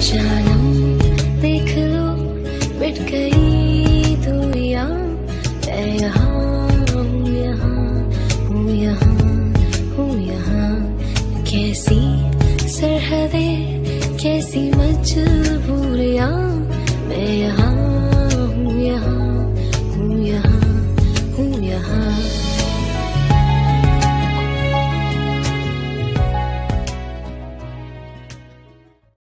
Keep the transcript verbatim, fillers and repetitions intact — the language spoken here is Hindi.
जानम देख लो मिट गई दूरियां, मैं यहाँ हूँ यहाँ हूँ यहाँ हूँ यहाँ। कैसी सरहदें कैसी मजबूरियां, मैं यहाँ हूँ यहाँ हूँ यहाँ हूँ यहाँ।